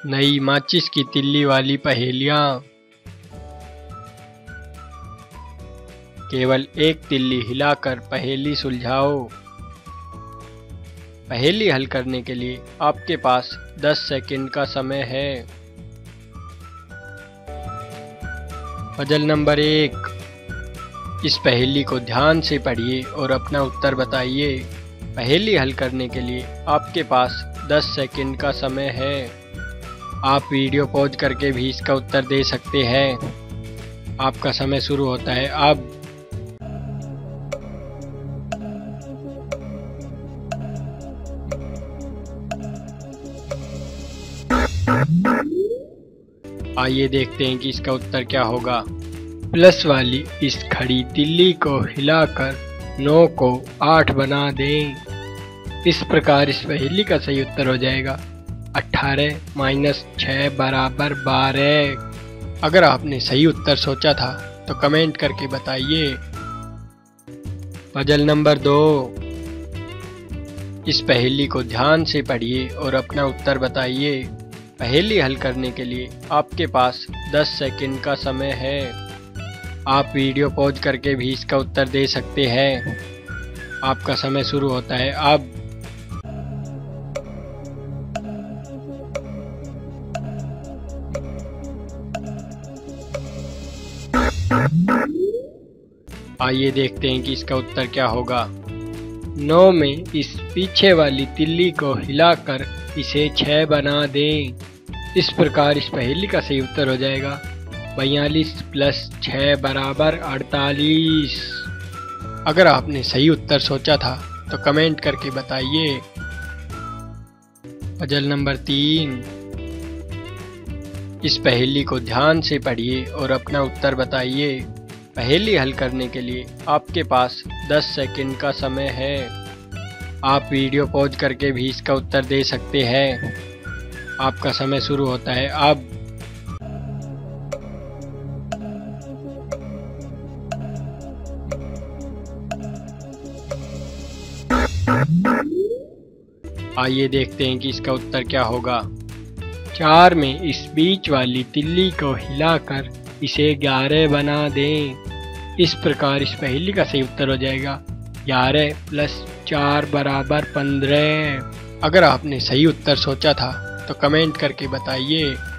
नई माचिस की तिल्ली वाली पहेलियाँ। केवल एक तिल्ली हिलाकर पहेली सुलझाओ। पहेली हल करने के लिए आपके पास 10 सेकंड का समय है। Puzzle number 1। इस पहेली को ध्यान से पढ़िए और अपना उत्तर बताइए। पहेली हल करने के लिए आपके पास 10 सेकंड का समय है। आप वीडियो पॉज करके भी इसका उत्तर दे सकते हैं। आपका समय शुरू होता है अब। आइए देखते हैं कि इसका उत्तर क्या होगा। प्लस वाली इस खड़ी तिल्ली को हिलाकर 9 को 8 बना दें। इस प्रकार इस पहेली का सही उत्तर हो जाएगा 18 - 6 = 12। अगर आपने सही उत्तर सोचा था तो कमेंट करके बताइए। Puzzle number 2। इस पहेली को ध्यान से पढ़िए और अपना उत्तर बताइए। पहेली हल करने के लिए आपके पास 10 सेकंड का समय है। आप वीडियो पॉज करके भी इसका उत्तर दे सकते हैं। आपका समय शुरू होता है अब। आइए देखते हैं कि इसका उत्तर क्या होगा। 9 में इस पीछे वाली तिल्ली को हिलाकर इसे 6 बना दें। इस प्रकार इस पहेली का सही उत्तर हो जाएगा 42 + 6 = 48। अगर आपने सही उत्तर सोचा था तो कमेंट करके बताइए। Puzzle number 3। इस पहेली को ध्यान से पढ़िए और अपना उत्तर बताइए। पहेली हल करने के लिए आपके पास 10 सेकंड का समय है। आप वीडियो पॉज करके भी इसका उत्तर दे सकते हैं। आपका समय शुरू होता है अब। आइए देखते हैं कि इसका उत्तर क्या होगा। 4 में इस बीच वाली तिल्ली को हिलाकर इसे 11 बना दें। इस प्रकार इस पहेली का सही उत्तर हो जाएगा 11 + 4 = 15। अगर आपने सही उत्तर सोचा था तो कमेंट करके बताइए।